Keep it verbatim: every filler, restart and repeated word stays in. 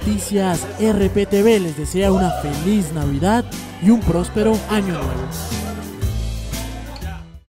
Noticias R P T V les desea una feliz Navidad y un próspero año nuevo.